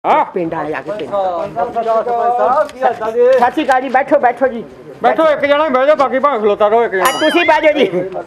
हां पिंड वाले आके सत श्री अकाल जी बैठो बैठो जी बैठो एक जना बैठ जाओ बाकी भां खलोता रहो एक जना तुसी बैठ जाओ जी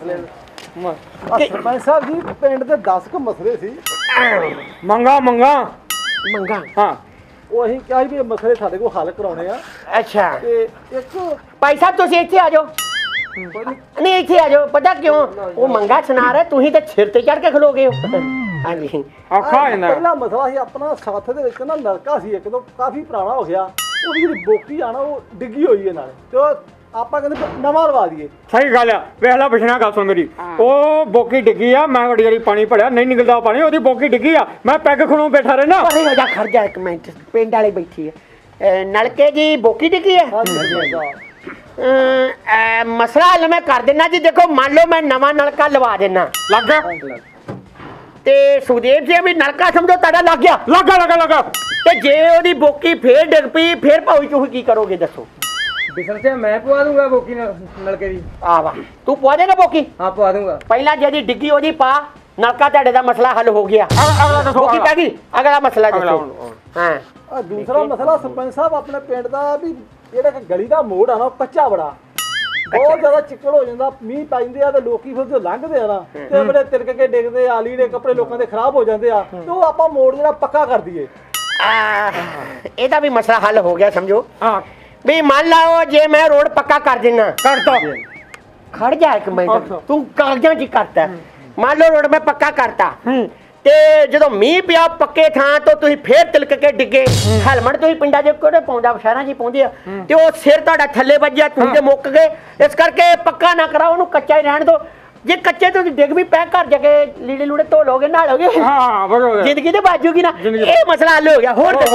सरपंच साहब जी पिंड दे 10 क मसले सी मंगा मंगा मंगा हां ਉਹ ਅਸੀਂ ਕਿਹਾ ਵੀ ਮਸਲੇ ਸਾਡੇ ਕੋਲ ਹੱਲ ਕਰਾਉਣੇ ਆ अच्छा ਤੇ ਇੱਕ भाई साहब तुसी इत्थे आ जाओ नहीं इत्थे आ जाओ पता क्यों वो मंगा सुना रहे तुही ते सिर ते चढ़ के खलो गए हो हां जी ਔਖਾ ਹੋ ਜਾਂਦਾ ਪਹਿਲਾ ਮਸਲਾ ਸੀ ਆਪਣਾ ਸਾਥ ਦੇ ਵਿੱਚ ਨਾ ਨਲਕਾ ਸੀ ਇੱਕ ਤੋਂ ਕਾਫੀ ਪੁਰਾਣਾ ਹੋ ਗਿਆ ਉਹਦੀ ਜਿਹੜੀ ਬੋਕੀ ਆ ਨਾ ਉਹ ਡਿੱਗੀ ਹੋਈ ਹੈ ਨਾਲ ਤੇ ਆਪਾਂ ਕਹਿੰਦੇ ਨਵਾਂ ਲਵਾ ਦਈਏ ਸਹੀ ਗੱਲ ਆ ਵੇਖ ਲੈ ਬਿਸ਼ਨਾ ਗੱਲ ਸੁਣ ਮੇਰੀ ਉਹ ਬੋਕੀ ਡਿੱਗੀ ਆ ਮੈਂ ਵੱਡੀ ਵਾਲੀ ਪਾਣੀ ਭੜਿਆ ਨਹੀਂ ਨਿਕਲਦਾ ਪਾਣੀ ਉਹਦੀ ਬੋਕੀ ਡਿੱਗੀ ਆ ਮੈਂ ਪੈਗ ਖਣੋਂ ਬੈਠਾ ਰਹਿਣਾ अरे हो जा खड़ जा एक मिनट पिंड वाली बैठी है नलके जी बोकी डिगी है मसला हल मैं कर देना जी देखो मान लो मैं नवा नलका लवा देना ਲੱਗ ਗਿਆ ते सुखदेव जी भी नलका समझो ताड़ा लग गया ਲੱਗਾ ते जे ओदी बोकी फिर डिग पई फिर भाई तुम की करोगे दसो बिसल से मैं पवा दूंगा बोकी नलके दी आवा तू पवा देगा बोकी हाँ पवा दूंगा पहला जदी डिग्गी ओदी पा नलका ताड़े दा मसला हल हो गया ਅਗਲਾ ਦੱਸੋ बोकी पै गई अगला मसला दसो हां ਦੂਸਰਾ ਮਸਲਾ ਸਰਪੰਚ ਸਾਹਿਬ ਆਪਣੇ ਪਿੰਡ ਦਾ ਵੀ ਜਿਹੜਾ ਕਿ ਗਲੀ ਦਾ ਮੋੜ ਆ ਨਾ ਉਹ ਕੱਚਾ ਬੜਾ ਬਹੁਤ ਜ਼ਿਆਦਾ ਚਿੱਕੜ ਹੋ ਜਾਂਦਾ ਮੀਂਹ ਪੈ ਜਾਂਦੇ ਆ ਤੇ ਲੋਕੀ ਫਿਰ ਜਦੋਂ ਲੰਘਦੇ ਆ ਨਾ ਤੇ ਬੜੇ ਤਿਲਕ ਕੇ ਡਿੱਗਦੇ ਆ ਲੀੜੇ ਕੱਪੜੇ ਲੋਕਾਂ ਦੇ ਖਰਾਬ ਹੋ ਜਾਂਦੇ ਆ ਤੇ ਉਹ ਆਪਾਂ ਮੋੜ ਜਿਹੜਾ ਪੱਕਾ ਕਰ ਦਈਏ ਇਹਦਾ ਵੀ ਮਸਲਾ ਹੱਲ ਹੋ ਗਿਆ ਸਮਝੋ ਹਾਂ भी मान लो जे मैं रोड पक्का कर देना ਕਰਤਾ खड़ जा एक मिनट तू कागजां च करता मान लो रोड मैं पक्का करता ते जदों मींह पिया पक्के थां तो तुसीं फेर तिलक के डिगे हेलमेट तुसीं पिंडां च कोड़े पाउंदा शहरां च पाउंदे आ ते ओ सिर तुहाडा थल्ले वज्जिया तुसीं ते मुੱਕ गए इस करके पक्का ना कराओ ओनू कच्चा ही रहण दो जे कच्चे तो डिग भी पै घर जाके लीड़े लूड़े धो लोगे नहालोगे ਹਾਂ ਬਰੋ जिंदगी ते बाजूगी ना ये मसला हल हो गया होर दसो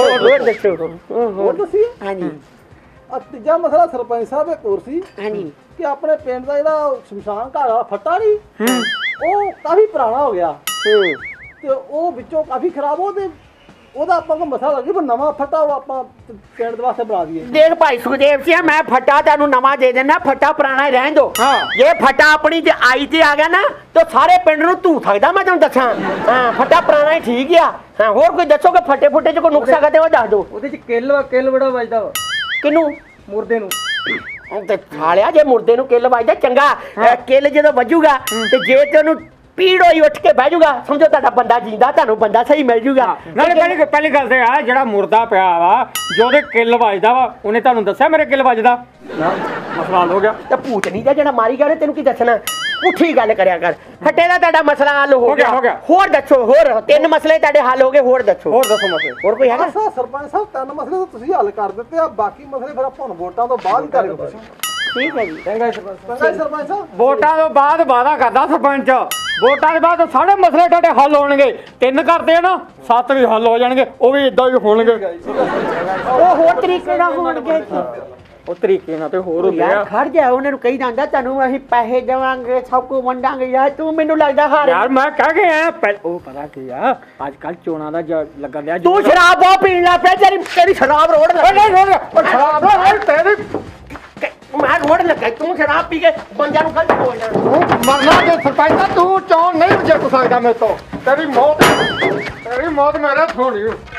ਹੋਰ ਦੱਸੀਏ हां जी ਆ ਤੀਜਾ ਮਸਲਾ ਸਰਪੰਚ ਸਾਹਿਬ ਇੱਕ ਹੋਰ ਸੀ हां जी ਕਿ ਆਪਣੇ ਪਿੰਡ ਦਾ ਜਿਹੜਾ ਸ਼ਮਸ਼ਾਨ ਘਾਟ ਵਾਲਾ ਫੱਟਾ ਨਹੀਂ ਉਹ ਕਾਫੀ ਪੁਰਾਣਾ ਹੋ ਗਿਆ ਤੇ ਉਹ ਵਿੱਚੋਂ ਕਾਫੀ ਖਰਾਬ ਹੋ ਤੇ ਉਹਦਾ ਆਪਾਂ ਨੂੰ ਮਸਲਾ ਲੱਗੇ ਪਰ ਨਵਾਂ ਫੱਟਾ ਉਹ ਆਪਾਂ ਪਿੰਡ ਦੇ ਵਾਸਤੇ ਬਣਾ ਦਈਏ देख भाई सुखदेव सिंह मैं फटा तेनू नवा दे देना फटा पुराना ही रहन दो हाँ। ये फटा अपनी ते आई ते आ गया ना तो सारे पिंड नू धू सकदा मैं तेनू दसां हां फटा पुराना ही ठीक आ हां होर कोई दसो कि फटे फुटे च कोई नुक्स है ते वो दस दो ਉਹਦੇ ਚ ਕਿੱਲ ਬੜਾ ਵੱਜਦਾ ਵਾ किनू ਮੁਰਦੇ ਨੂੰ ते सालिया जे मुर्दे नू किल वजदा चंगा किल जदों वजूगा ते जे तेनू पीड़ होई उठ के बह जूगा समझो ਤੁਹਾਡਾ ਬੰਦਾ ਜਿੰਦਾ ਤੁਹਾਨੂੰ ਬੰਦਾ ਸਹੀ ਮਿਲ ਜੂਗਾ ਨਾਲੇ ਪਹਿਲੀ ਗੱਲ ਤੇ ਆ ਜਿਹੜਾ ਮੁਰਦਾ ਪਿਆ ਵਾ ਜਿਹਦੇ ਕਿੱਲ ਵੱਜਦਾ ਵਾ ਉਹਨੇ ਤੁਹਾਨੂੰ ਦੱਸਿਆ ਮੇਰੇ ਕਿੱਲ ਵੱਜਦਾ ਮਸਲਾ ਹੱਲ ਹੋ ਗਿਆ ਤੇ ਭੂਤਨੀ ਦਾ ਜਿਹੜਾ ਮਾਰੀ ਗਿਆ ਤੈਨੂੰ ਕੀ ਦੱਸਣਾ ਪੁੱਠੀ ਗੱਲ ਕਰਿਆ ਕਰ ਫੱਟੇ ਦਾ ਤੁਹਾਡਾ ਮਸਲਾ ਹੱਲ ਹੋ ਗਿਆ ਹੋਰ ਦੱਸੋ ਹੋਰ ਤਿੰਨ ਮਸਲੇ ਤੁਹਾਡੇ ਹੱਲ ਹੋ ਗਏ ਹੋਰ ਦੱਸੋ ਮਸਲੇ ਹੋਰ ਕੋਈ ਹੈਗਾ ਅੱਛਾ ਸਰਪੰਚ ਸਾਹਿਬ ਤਿੰਨ ਮਸਲੇ ਤਾਂ ਤੁਸੀਂ ਹੱਲ ਕਰ ਦਿੱਤੇ ਆ ਬਾਕੀ ਮਸਲੇ ਫਿਰ ਆਪਾਂ ਹੁਣ ਵੋਟਾਂ ਤੋਂ ਬਾਅਦ ਹੀ ਕਰਾਂਗੇ ਠੀਕ ਹੈ ਜੀ ਚੰਗਾ ਸਰਪੰਚ ਸਾਹਿਬ ਵੋਟਾਂ ਤੋਂ ਬਾਅਦ ਵਾਅਦਾ ਕਰਦਾ ਸਰਪੰਚ ਵੋਟਾਂ ਦੇ ਬਾਅਦ ਸਾਰੇ ਮਸਲੇ ਤੁਹਾਡੇ ਹੱਲ ਹੋਣਗੇ 3 ਕਰਦੇ ਆ ਨਾ 7 ਵੀ ਹੱਲ ਹੋ ਜਾਣਗੇ ਉਹ ਵੀ ਇਦਾਂ ਹੀ ਹੋਣਗੇ ਉਹ ਹੋਰ ਤਰੀਕੇ ਨਾਲ ਹੋਣਗੇ ਉਹ ਤਰੀਕੇ ਨਾਲ ਤੇ ਹੋਰ ਹੁੰਦੇ ਯਾਰ ਆ ਖੜ ਜਾ ਉਹਨਾਂ ਨੂੰ ਕਹੀ ਜਾਂਦਾ ਤੁਹਾਨੂੰ ਅਸੀਂ ਪੈਸੇ ਦੇਵਾਂਗੇ ਸਭ ਕੁਝ ਵੰਡਾਂਗੇ ਯਾਰ ਤੂੰ ਮੈਨੂੰ ਲੱਗਦਾ ਹਾਰ ਯਾਰ ਮੈਂ ਕਹਿ ਕੇ ਆਇਆ ਉਹ ਪਤਾ ਕੀ ਆ ਅੱਜ ਕੱਲ ਚੋਣਾਂ ਦਾ ਲੱਗਣ ਲਿਆ ਤੂੰ ਸ਼ਰਾਬ ਬਹੁਤ ਪੀਣ ਲੱਗ ਪਿਆ ਤੇਰੀ ਸ਼ਰਾਬ ਰੋੜ ਲੱਗ ਸ਼ਰਾਬ ਤੇਰੀ ਮੈਂ ਰੋੜ ਲੱਗਾ ਤੂੰ ਸ਼ਰਾਬ ਪੀ ਕੇ ਬੰਦਿਆਂ ਨੂੰ ਗਲਤ ਬੋਲ ਜਾਣਾ ਮਰਨਾ ਤੇ ਸਰਪੰਚ ਤੂੰ ਚੋਣ ਨਹੀਂ ਜਿੱਤ ਸਕਦਾ ਮੇਰੇ ਤੋਂ ਤੇਰੀ ਮੌਤ ਮੇਰੇ ਹੱਥੋਂ ਹੋਣੀ